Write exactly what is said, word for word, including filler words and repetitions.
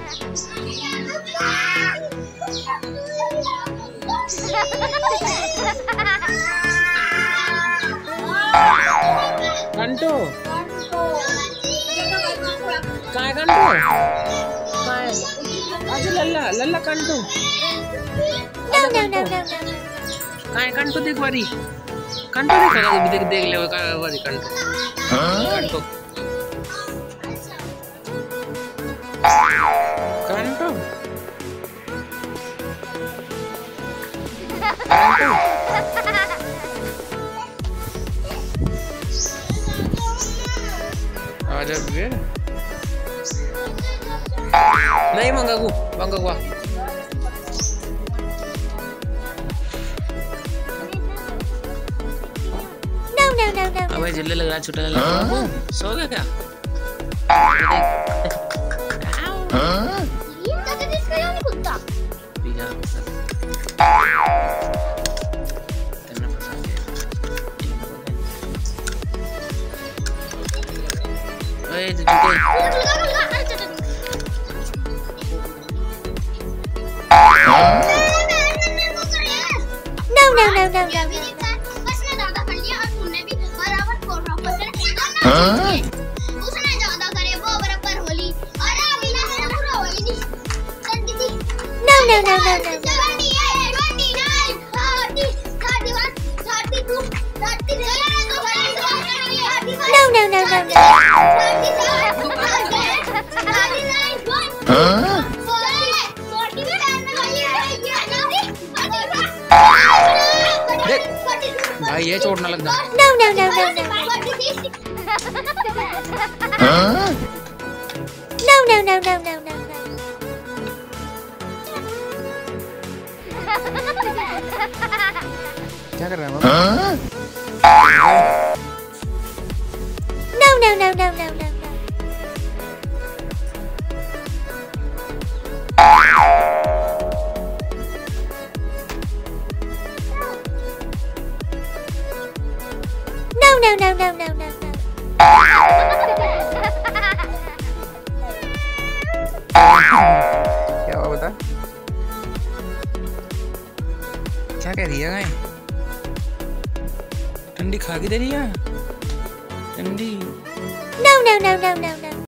कंटू काय कंटू काय अजून लल्ला लल्ला कंटू काय कंटू देख बारी कंटू देख देख देख ले काय बारी कंटू कंटू कंटू कंटू आजा फिर नहीं मंगागू मंगागू No, no, no, no. अबे जिल्ले लग रहा छुट्टा लग रहा सो गया क्या No, no, no, no, no. उसने ज्यादा करे वो बराबर होली और अभी ना पूरा होली दी No, no, no, no, no. twenty-eight, twenty-nine, thirty, thirty-one, thirty-two, thirty-three, No, no, no, no, no. भाई ये चोट ना लग जा No, no, no, no, no. No, no, no, no, no, no, no. क्या कर रहा है बाबा No, no, no, no, no, no, no. No, no, no, no, no, no, no. क्या हुआ बता क्या कह रही है गाय ठंडी खा के दे रही है ठंडी No, no, no, no, no, no.